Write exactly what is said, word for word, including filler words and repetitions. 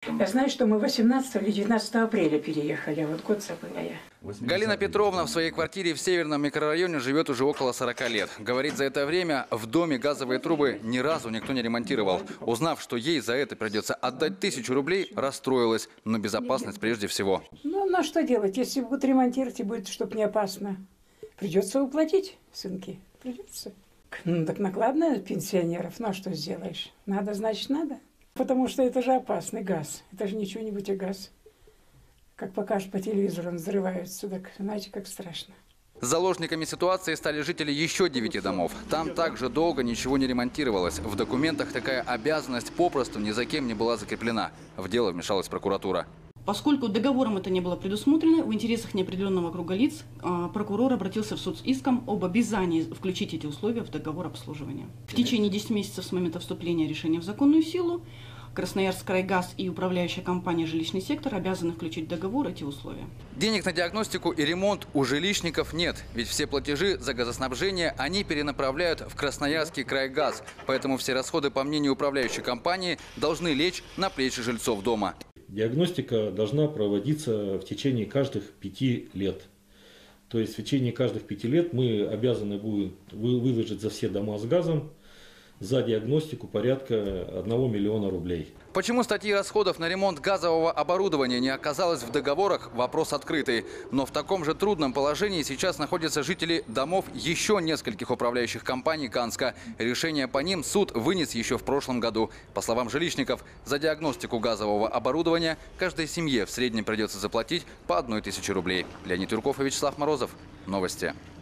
Я знаю, что мы восемнадцатого или девятнадцатого апреля переехали, а вот год забыла я. Галина Петровна в своей квартире в Северном микрорайоне живет уже около сорока лет. Говорит, за это время в доме газовые трубы ни разу никто не ремонтировал. Узнав, что ей за это придется отдать тысячу рублей, расстроилась. Но безопасность прежде всего. Ну, ну что делать, если будут ремонтировать и будет, чтобы не опасно? Придется уплатить, сынки, придется. Ну, так накладно пенсионеров, ну а что сделаешь? Надо, значит, надо. Потому что это же опасный газ. Это же ничего-нибудь, а газ. Как покажут по телевизору, он взрывается. Так, знаете, как страшно. Заложниками ситуации стали жители еще девяти домов. Там также долго ничего не ремонтировалось. В документах такая обязанность попросту ни за кем не была закреплена. В дело вмешалась прокуратура. Поскольку договором это не было предусмотрено, в интересах неопределенного круга лиц прокурор обратился в суд с иском об обязании включить эти условия в договор обслуживания. В течение десяти месяцев с момента вступления решения в законную силу Красноярскрайгаз и управляющая компания «Жилищный сектор» обязаны включить в договор эти условия. Денег на диагностику и ремонт у жилищников нет. Ведь все платежи за газоснабжение они перенаправляют в Красноярский крайгаз. Поэтому все расходы, по мнению управляющей компании, должны лечь на плечи жильцов дома. Диагностика должна проводиться в течение каждых пяти лет. То есть в течение каждых пяти лет мы обязаны будем выложить за все дома с газом за диагностику порядка одного миллиона рублей. Почему статьи расходов на ремонт газового оборудования не оказалось в договорах – вопрос открытый. Но в таком же трудном положении сейчас находятся жители домов еще нескольких управляющих компаний Канска. Решение по ним суд вынес еще в прошлом году. По словам жилищников, за диагностику газового оборудования каждой семье в среднем придется заплатить по одной тысяче рублей. Леонид Юрков и Вячеслав Морозов. Новости.